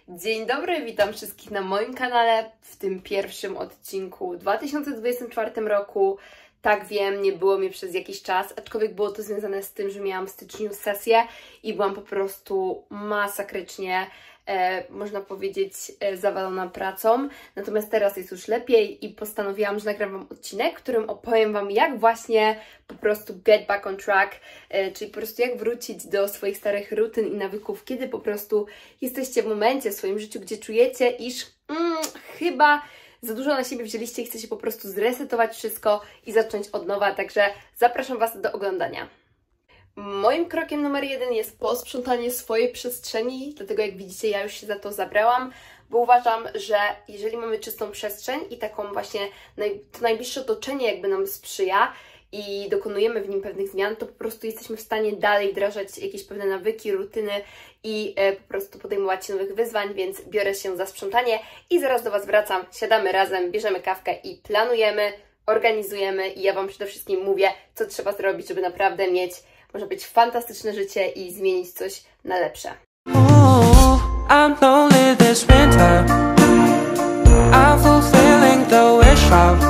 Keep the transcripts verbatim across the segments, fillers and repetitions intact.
Dzień dobry, witam wszystkich na moim kanale w tym pierwszym odcinku w dwa tysiące dwudziestym czwartym roku. Tak, wiem, nie było mnie przez jakiś czas, aczkolwiek było to związane z tym, że miałam w styczniu sesję i byłam po prostu masakrycznie, e, można powiedzieć, e, zawalona pracą. Natomiast teraz jest już lepiej i postanowiłam, że nagram Wam odcinek, w którym opowiem Wam, jak właśnie po prostu get back on track, e, czyli po prostu jak wrócić do swoich starych rutyn i nawyków, kiedy po prostu jesteście w momencie w swoim życiu, gdzie czujecie, iż mm, chyba za dużo na siebie wzięliście i chcecie po prostu zresetować wszystko i zacząć od nowa, także zapraszam Was do oglądania. Moim krokiem numer jeden jest posprzątanie swojej przestrzeni, dlatego jak widzicie, ja już się za to zabrałam, bo uważam, że jeżeli mamy czystą przestrzeń i taką właśnie naj, to najbliższe otoczenie jakby nam sprzyja i dokonujemy w nim pewnych zmian, to po prostu jesteśmy w stanie dalej wdrażać jakieś pewne nawyki, rutyny i e, po prostu podejmować się nowych wyzwań, więc biorę się za sprzątanie i zaraz do Was wracam, siadamy razem, bierzemy kawkę i planujemy, organizujemy i ja Wam przede wszystkim mówię, co trzeba zrobić, żeby naprawdę mieć, może być fantastyczne życie i zmienić coś na lepsze. Ooh, I'm lonely this winter. I'm fulfilling the wish of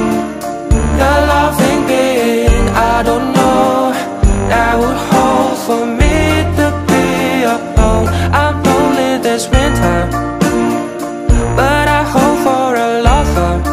the loving being. I don't know that would hold for me to be alone. I'm lonely this winter, but I hope for a lover.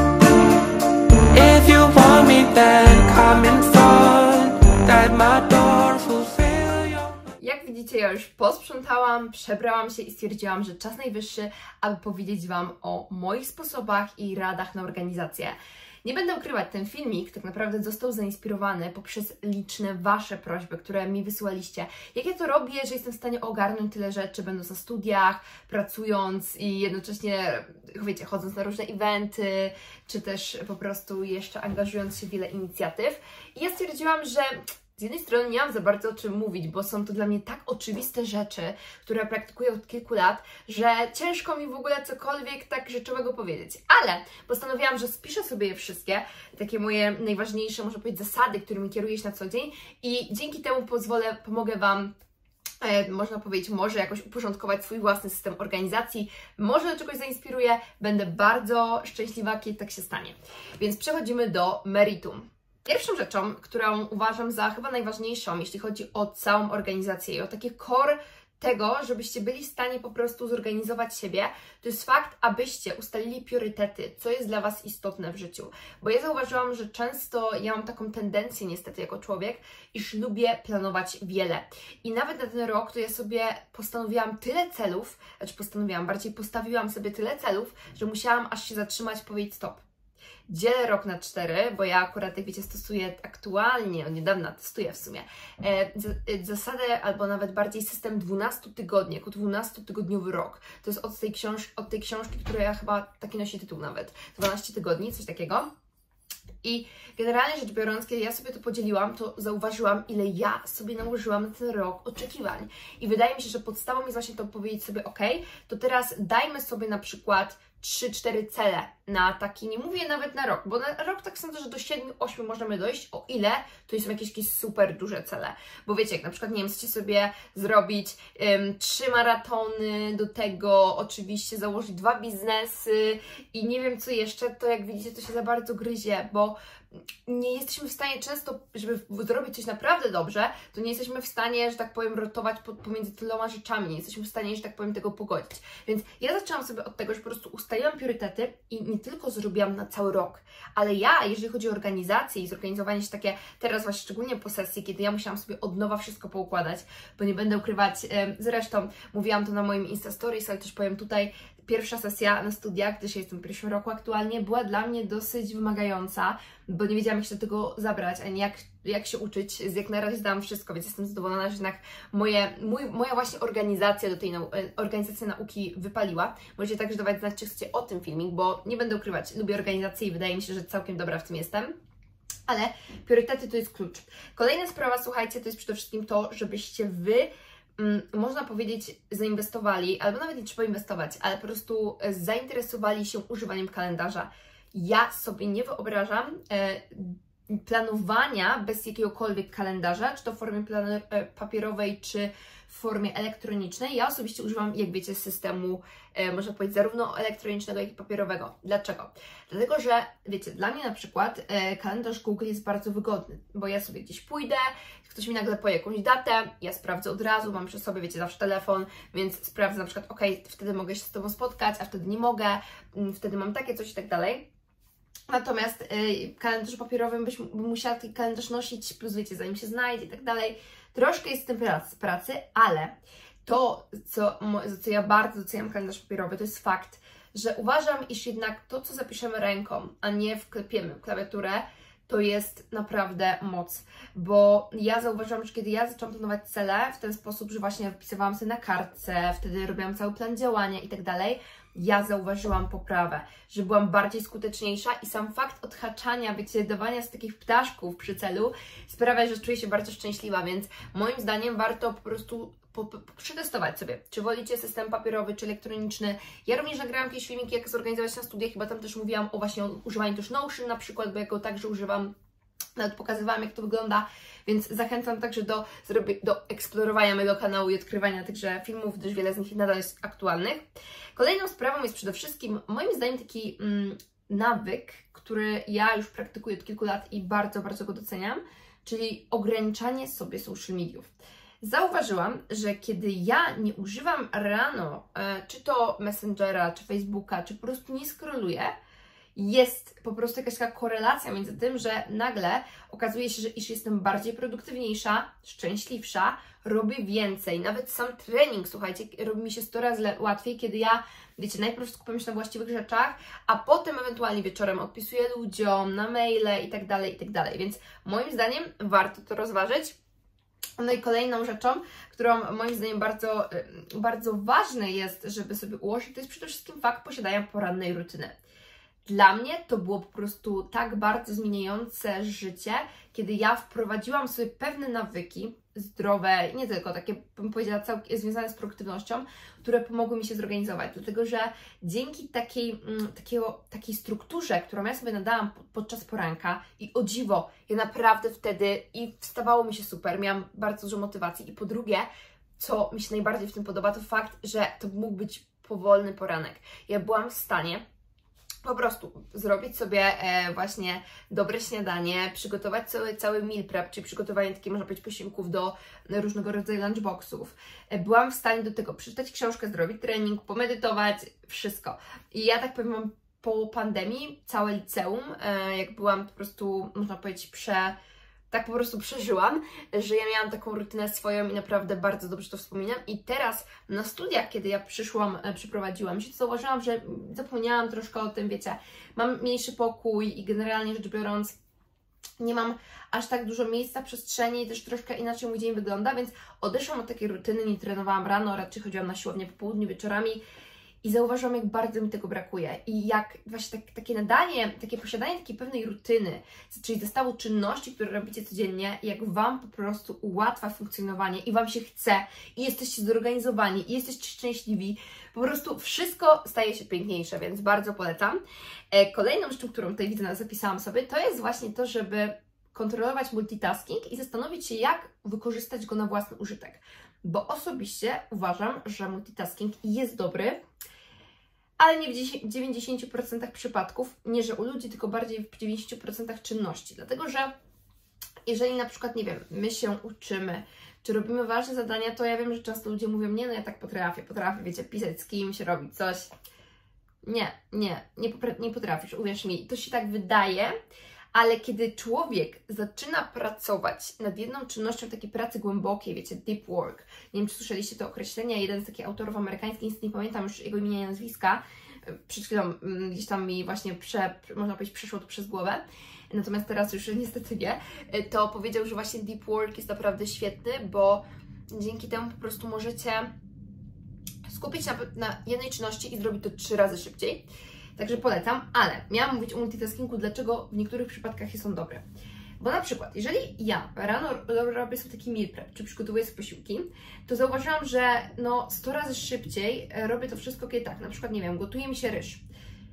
If you want me, then come in front at my door, fulfill your... Jak widzicie, ja już posprzątałam, przebrałam się i stwierdziłam, że czas najwyższy, aby powiedzieć Wam o moich sposobach i radach na organizację. Nie będę ukrywać, ten filmik tak naprawdę został zainspirowany poprzez liczne Wasze prośby, które mi wysyłaliście. Jak ja to robię, że jestem w stanie ogarnąć tyle rzeczy, będąc na studiach, pracując i jednocześnie, wiecie, chodząc na różne eventy, czy też po prostu jeszcze angażując się w wiele inicjatyw. I ja stwierdziłam, że z jednej strony nie mam za bardzo o czym mówić, bo są to dla mnie tak oczywiste rzeczy, które praktykuję od kilku lat, że ciężko mi w ogóle cokolwiek tak rzeczowego powiedzieć. Ale postanowiłam, że spiszę sobie je wszystkie, takie moje najważniejsze, można powiedzieć, zasady, którymi kieruję się na co dzień i dzięki temu pozwolę, pomogę Wam, e, można powiedzieć, może jakoś uporządkować swój własny system organizacji, może do czegoś zainspiruję, będę bardzo szczęśliwa, kiedy tak się stanie. Więc przechodzimy do meritum. Pierwszą rzeczą, którą uważam za chyba najważniejszą, jeśli chodzi o całą organizację i o takie core tego, żebyście byli w stanie po prostu zorganizować siebie, to jest fakt, abyście ustalili priorytety, co jest dla Was istotne w życiu. Bo ja zauważyłam, że często ja mam taką tendencję niestety jako człowiek, iż lubię planować wiele. I nawet na ten rok to ja sobie postanowiłam tyle celów, znaczy postanowiłam, bardziej postawiłam sobie tyle celów, że musiałam aż się zatrzymać i powiedzieć stop. Dzielę rok na cztery, bo ja akurat, jak wiecie, stosuję aktualnie, od niedawna testuję w sumie, e, zasadę albo nawet bardziej system dwunastu tygodni, jako dwunastotygodniowy rok. To jest od tej, książ od tej książki, która ja chyba, taki nosi tytuł nawet, dwanaście tygodni, coś takiego. I generalnie rzecz biorąc, kiedy ja sobie to podzieliłam, to zauważyłam, ile ja sobie nałożyłam na ten rok oczekiwań. I wydaje mi się, że podstawą jest właśnie to powiedzieć sobie, ok, to teraz dajmy sobie na przykład trzy cztery cele na taki, nie mówię nawet na rok, bo na rok tak sądzę, że do siedmiu osiem możemy dojść, o ile to są jakieś, jakieś super duże cele. Bo wiecie, jak na przykład, nie wiem, chcecie sobie zrobić um, trzy maratony, do tego oczywiście założyć dwa biznesy i nie wiem co jeszcze, to jak widzicie, to się za bardzo gryzie, bo nie jesteśmy w stanie często, żeby zrobić coś naprawdę dobrze, to nie jesteśmy w stanie, że tak powiem, rotować pomiędzy tyloma rzeczami, nie jesteśmy w stanie, że tak powiem, tego pogodzić. Więc ja zaczęłam sobie od tego, że po prostu ustaliłam priorytety i nie tylko zrobiłam na cały rok, ale ja, jeżeli chodzi o organizację i zorganizowanie się takie, teraz właśnie szczególnie po sesji, kiedy ja musiałam sobie od nowa wszystko poukładać, bo nie będę ukrywać, zresztą mówiłam to na moim Insta Stories, ale też powiem tutaj, pierwsza sesja na studiach, gdyż jestem w pierwszym roku aktualnie, była dla mnie dosyć wymagająca, bo nie wiedziałam, jak się do tego zabrać, ani jak, jak się uczyć. Jak na razie zdałam wszystko, więc jestem zadowolona, że jednak moje, mój, moja właśnie organizacja do tej nau organizacja nauki wypaliła. Możecie także dawać znać, czy chcecie o tym filmik, bo nie będę ukrywać, lubię organizację i wydaje mi się, że całkiem dobra w tym jestem. Ale priorytety to jest klucz. Kolejna sprawa, słuchajcie, to jest przede wszystkim to, żebyście Wy można powiedzieć, zainwestowali, albo nawet nie trzeba inwestować, ale po prostu zainteresowali się używaniem kalendarza. Ja sobie nie wyobrażam e, planowania bez jakiegokolwiek kalendarza, czy to w formie papierowej, czy w formie elektronicznej. Ja osobiście używam, jak wiecie, systemu, e, można powiedzieć, zarówno elektronicznego, jak i papierowego. Dlaczego? Dlatego, że wiecie, dla mnie na przykład e, kalendarz Google jest bardzo wygodny, bo ja sobie gdzieś pójdę, ktoś mi nagle powie jakąś datę, ja sprawdzę od razu, mam przy sobie, wiecie, zawsze telefon, więc sprawdzę na przykład, ok, wtedy mogę się z Tobą spotkać, a wtedy nie mogę, wtedy mam takie coś i tak dalej. Natomiast y, kalendarz papierowym byś bym musiała ten kalendarz nosić, plus wiecie, zanim się znajdzie i tak dalej. Troszkę jest z tym pracy, pracy, ale to, co, co ja bardzo doceniam kalendarz papierowy, to jest fakt, że uważam, iż jednak to, co zapiszemy ręką, a nie wklepiemy w klawiaturę, to jest naprawdę moc, bo ja zauważyłam, że kiedy ja zaczęłam planować cele w ten sposób, że właśnie wpisywałam sobie na kartce, wtedy robiłam cały plan działania i tak dalej, ja zauważyłam poprawę, że byłam bardziej skuteczniejsza i sam fakt odhaczania, wiecie, dawania z takich ptaszków przy celu sprawia, że czuję się bardzo szczęśliwa, więc moim zdaniem warto po prostu po, po, przetestować sobie, czy wolicie system papierowy, czy elektroniczny. Ja również nagrałam jakieś filmiki, jak zorganizować na studiach, chyba tam też mówiłam o właśnie używaniu też Notion na przykład, bo ja go także używam, nawet pokazywałam, jak to wygląda, więc zachęcam także do, do eksplorowania mojego kanału i odkrywania tychże filmów, gdyż wiele z nich nadal jest aktualnych. Kolejną sprawą jest przede wszystkim, moim zdaniem, taki mm, nawyk, który ja już praktykuję od kilku lat i bardzo, bardzo go doceniam, czyli ograniczanie sobie social mediów. Zauważyłam, że kiedy ja nie używam rano, e, czy to Messengera, czy Facebooka, czy po prostu nie scrolluję, jest po prostu jakaś taka korelacja między tym, że nagle okazuje się, że iż jestem bardziej produktywniejsza, szczęśliwsza, robię więcej. Nawet sam trening, słuchajcie, robi mi się sto razy łatwiej, kiedy ja, wiecie, najpierw skupiam się na właściwych rzeczach, a potem ewentualnie wieczorem odpisuję ludziom, na maile i tak dalej, i tak dalej. Więc moim zdaniem warto to rozważyć. No i kolejną rzeczą, którą moim zdaniem bardzo, bardzo ważne jest, żeby sobie ułożyć, to jest przede wszystkim fakt posiadania porannej rutyny. Dla mnie to było po prostu tak bardzo zmieniające życie, kiedy ja wprowadziłam sobie pewne nawyki zdrowe, nie tylko takie, bym powiedziała, całkiem związane z produktywnością, które pomogły mi się zorganizować. Dlatego, że dzięki takiej, takiego, takiej strukturze, którą ja sobie nadałam podczas poranka i o dziwo, ja naprawdę wtedy i wstawało mi się super, miałam bardzo dużo motywacji i po drugie, co mi się najbardziej w tym podoba, to fakt, że to mógł być powolny poranek. Ja byłam w stanie po prostu zrobić sobie e, właśnie dobre śniadanie, przygotować cały, cały meal prep, czyli przygotowanie takich, można powiedzieć, posiłków do różnego rodzaju lunchboxów. E, byłam w stanie do tego przeczytać książkę, zrobić trening, pomedytować, wszystko. I ja tak powiem, po pandemii całe liceum, e, jak byłam po prostu, można powiedzieć, prze... tak po prostu przeżyłam, że ja miałam taką rutynę swoją i naprawdę bardzo dobrze to wspominam. I teraz na studiach, kiedy ja przyszłam, przeprowadziłam się, to zauważyłam, że zapomniałam troszkę o tym, wiecie, mam mniejszy pokój i generalnie rzecz biorąc nie mam aż tak dużo miejsca, przestrzeni i też troszkę inaczej mój dzień wygląda, więc odeszłam od takiej rutyny, nie trenowałam rano, raczej chodziłam na siłownię po południu, wieczorami. I zauważyłam, jak bardzo mi tego brakuje i jak właśnie tak, takie nadanie, takie posiadanie takiej pewnej rutyny, czyli zestawu czynności, które robicie codziennie, jak Wam po prostu ułatwia funkcjonowanie i Wam się chce i jesteście zorganizowani i jesteście szczęśliwi, po prostu wszystko staje się piękniejsze, więc bardzo polecam. Kolejną rzeczą, którą tutaj widzę, zapisałam sobie, to jest właśnie to, żeby kontrolować multitasking i zastanowić się, jak wykorzystać go na własny użytek. Bo osobiście uważam, że multitasking jest dobry, ale nie w dziewięćdziesięciu procentach przypadków, nie że u ludzi, tylko bardziej w dziewięćdziesięciu procentach czynności. Dlatego, że jeżeli na przykład, nie wiem, my się uczymy, czy robimy ważne zadania, to ja wiem, że często ludzie mówią, nie, no ja tak potrafię, potrafię, wiecie, pisać z kimś, robić coś. Nie, nie, nie, nie potrafisz, uwierz mi, to się tak wydaje, ale kiedy człowiek zaczyna pracować nad jedną czynnością takiej pracy głębokiej, wiecie, deep work, nie wiem, czy słyszeliście to określenie, jeden z takich autorów amerykańskich, nie pamiętam już jego imienia i nazwiska, przed chwilą gdzieś tam mi właśnie, prze, można powiedzieć, przeszło to przez głowę, natomiast teraz już niestety nie, to powiedział, że właśnie deep work jest naprawdę świetny, bo dzięki temu po prostu możecie skupić się na, na jednej czynności i zrobić to trzy razy szybciej. Także polecam, ale miałam mówić o multitaskingu, dlaczego w niektórych przypadkach jest on dobry. Bo na przykład, jeżeli ja rano robię sobie taki meal prep, czy przygotowuję sobie posiłki, to zauważyłam, że no sto razy szybciej robię to wszystko, kiedy tak, na przykład, nie wiem, gotuje mi się ryż.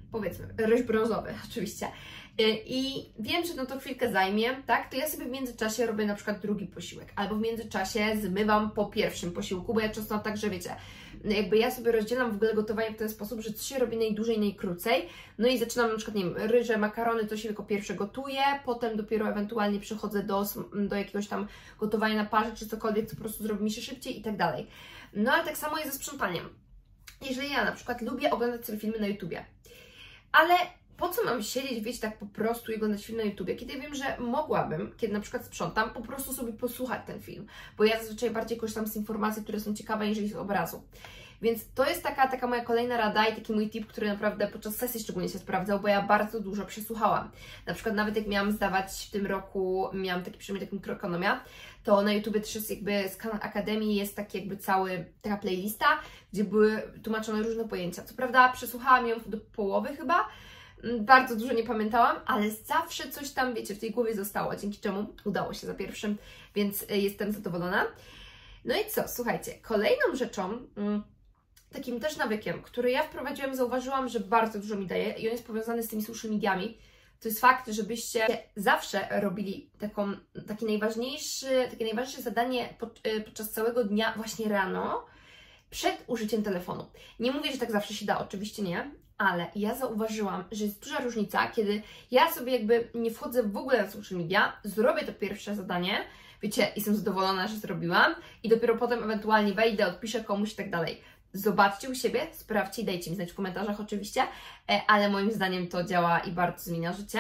powiedzmy, ryż brązowy oczywiście. I wiem, że no to chwilkę zajmie, tak? To ja sobie w międzyczasie robię na przykład drugi posiłek, albo w międzyczasie zmywam po pierwszym posiłku, bo ja często mam tak, że wiecie, jakby ja sobie rozdzielam w ogóle gotowanie w ten sposób, że coś się robi najdłużej, najkrócej, no i zaczynam na przykład, nie wiem, ryże, makarony, to się tylko pierwsze gotuję, potem dopiero ewentualnie przechodzę do, do jakiegoś tam gotowania na parze, czy cokolwiek, co po prostu zrobi mi się szybciej i tak dalej. No ale tak samo jest ze sprzątaniem. Jeżeli ja na przykład lubię oglądać sobie filmy na YouTubie, ale po co mam siedzieć, wiecie, tak po prostu i oglądać film na YouTubie, kiedy wiem, że mogłabym, kiedy na przykład sprzątam, po prostu sobie posłuchać ten film, bo ja zazwyczaj bardziej korzystam z informacji, które są ciekawe, niżeli z obrazu. Więc to jest taka, taka moja kolejna rada i taki mój tip, który naprawdę podczas sesji szczególnie się sprawdzał, bo ja bardzo dużo przesłuchałam. Na przykład nawet jak miałam zdawać w tym roku, miałam taki przedmiot jak mikroekonomia, to na YouTubie też jest jakby z Khan Akademii jest taki jakby cały, taka playlista, gdzie były tłumaczone różne pojęcia. Co prawda przesłuchałam ją do połowy chyba, bardzo dużo nie pamiętałam, ale zawsze coś tam, wiecie, w tej głowie zostało, dzięki czemu udało się za pierwszym, więc jestem zadowolona. No i co, słuchajcie, kolejną rzeczą, takim też nawykiem, który ja wprowadziłam, zauważyłam, że bardzo dużo mi daje i on jest powiązany z tymi social mediami, to jest fakt, żebyście zawsze robili taką, taki najważniejszy, takie najważniejsze zadanie pod, podczas całego dnia właśnie rano, przed użyciem telefonu. Nie mówię, że tak zawsze się da, oczywiście nie, ale ja zauważyłam, że jest duża różnica, kiedy ja sobie jakby nie wchodzę w ogóle na social media, zrobię to pierwsze zadanie, wiecie, jestem zadowolona, że zrobiłam i dopiero potem ewentualnie wejdę, odpiszę komuś i tak dalej. Zobaczcie u siebie, sprawdźcie i dajcie mi znać w komentarzach oczywiście, ale moim zdaniem to działa i bardzo zmienia życie.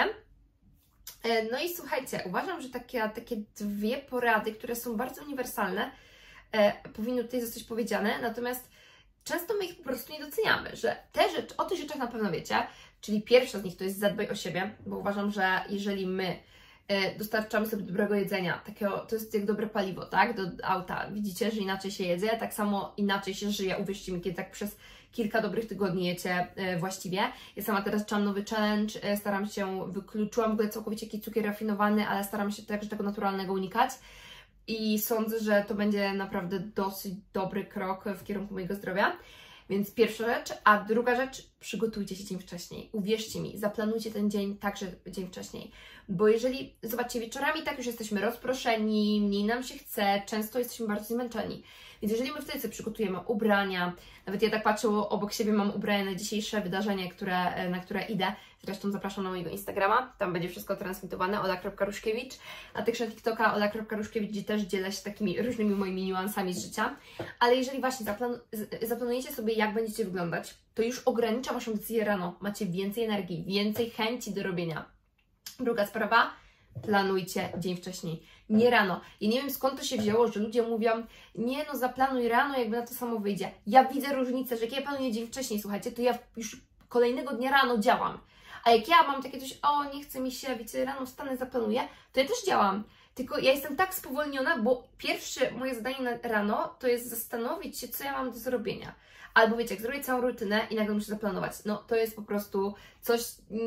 No i słuchajcie, uważam, że takie, takie dwie porady, które są bardzo uniwersalne, powinny tutaj zostać powiedziane, natomiast często my ich po prostu nie doceniamy, że te rzeczy, o tych rzeczach na pewno wiecie, czyli pierwsza z nich to jest zadbaj o siebie, bo uważam, że jeżeli my dostarczamy sobie dobrego jedzenia, takiego, to jest jak dobre paliwo, tak, do auta, widzicie, że inaczej się jedzie, tak samo inaczej się żyje, uwierzcie mi, kiedy tak przez kilka dobrych tygodni jecie właściwie. Ja sama teraz zaczęłam nowy challenge, staram się, wykluczyłam w ogóle całkowicie jakiś cukier rafinowany, ale staram się także tego naturalnego unikać. I sądzę, że to będzie naprawdę dosyć dobry krok w kierunku mojego zdrowia. Więc pierwsza rzecz, a druga rzecz, przygotujcie się dzień wcześniej. Uwierzcie mi, zaplanujcie ten dzień także dzień wcześniej. Bo jeżeli, zobaczcie, wieczorami tak już jesteśmy rozproszeni, mniej nam się chce, często jesteśmy bardzo zmęczeni. Więc jeżeli my wtedy sobie przygotujemy ubrania, nawet ja tak patrzę, obok siebie mam ubrania na dzisiejsze wydarzenie, które, na które idę. Zresztą zapraszam na mojego Instagrama, tam będzie wszystko transmitowane, ola kropka ruszkiewicz. A też na TikToka ola kropka ruszkiewicz, gdzie też dzielę się takimi różnymi moimi niuansami z życia. Ale jeżeli właśnie zaplan zaplanujecie sobie, jak będziecie wyglądać, to już ogranicza Waszą decyzję rano. Macie więcej energii, więcej chęci do robienia. Druga sprawa, planujcie dzień wcześniej, nie rano. Ja nie wiem, skąd to się wzięło, że ludzie mówią, nie no, zaplanuj rano, jakby na to samo wyjdzie. Ja widzę różnicę, że jak ja planuję dzień wcześniej, słuchajcie, to ja już kolejnego dnia rano działam. A jak ja mam takie coś, o, nie chce mi się, wiecie, rano wstanę, zaplanuję, to ja też działam. Tylko ja jestem tak spowolniona, bo pierwsze moje zadanie na rano to jest zastanowić się, co ja mam do zrobienia. Albo wiecie, jak zrobię całą rutynę i nagle muszę zaplanować. No to jest po prostu coś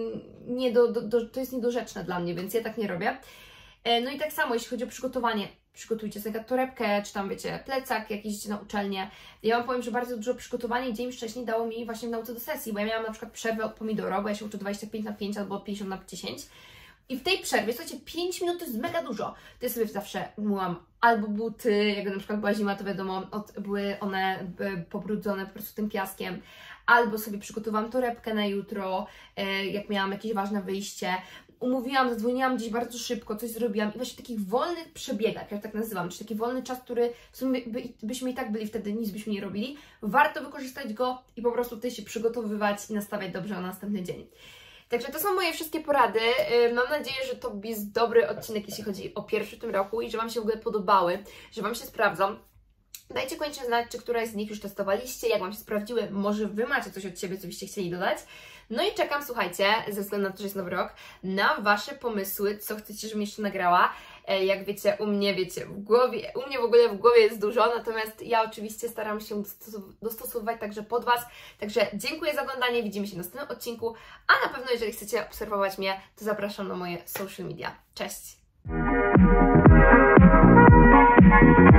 nie do, do, do, to jest niedorzeczne dla mnie, więc ja tak nie robię. No i tak samo, jeśli chodzi o przygotowanie. Przygotujcie sobie torebkę, czy tam wiecie, plecak, jak jeździcie na uczelnię. Ja Wam powiem, że bardzo dużo przygotowania dzień wcześniej dało mi właśnie w nauce do sesji, bo ja miałam na przykład przerwę od pomidoro, bo ja się uczę dwadzieścia pięć na pięć albo pięćdziesiąt na dziesięć. I w tej przerwie, słuchajcie, pięć minut to jest mega dużo. To ja sobie zawsze myłam albo buty, jak na przykład była zima, to wiadomo, od, były one pobrudzone po prostu tym piaskiem, albo sobie przygotowałam torebkę na jutro, jak miałam jakieś ważne wyjście. Umówiłam, zadzwoniłam gdzieś bardzo szybko, coś zrobiłam i właśnie w takich wolnych przebiegach, ja tak nazywam, czyli taki wolny czas, który w sumie by, byśmy i tak byli wtedy, nic byśmy nie robili, warto wykorzystać go i po prostu tutaj się przygotowywać i nastawiać dobrze na następny dzień. Także to są moje wszystkie porady. Mam nadzieję, że to jest dobry odcinek, jeśli chodzi o pierwszy w tym roku i że Wam się w ogóle podobały, że Wam się sprawdzą. Dajcie koniecznie znać, czy któraś z nich już testowaliście, jak Wam się sprawdziły, może Wy macie coś od siebie, co byście chcieli dodać. No i czekam, słuchajcie, ze względu na to, że jest nowy rok, na Wasze pomysły, co chcecie, żebym jeszcze nagrała. Jak wiecie, u mnie, wiecie, w głowie, u mnie w ogóle w głowie jest dużo, natomiast ja oczywiście staram się dostosowywać także pod Was. Także dziękuję za oglądanie, widzimy się w następnym odcinku, a na pewno jeżeli chcecie obserwować mnie, to zapraszam na moje social media. Cześć!